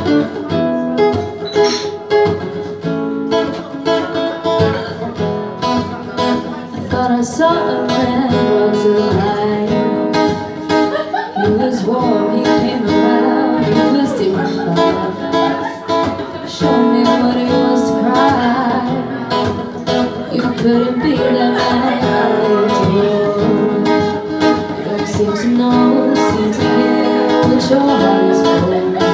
Thought I saw a man brought to life. He was warm, he came around, he was dignified. Showed me what it was to cry. You couldn't be that man I adore. You don't seem to know, seem to care what your heart is for.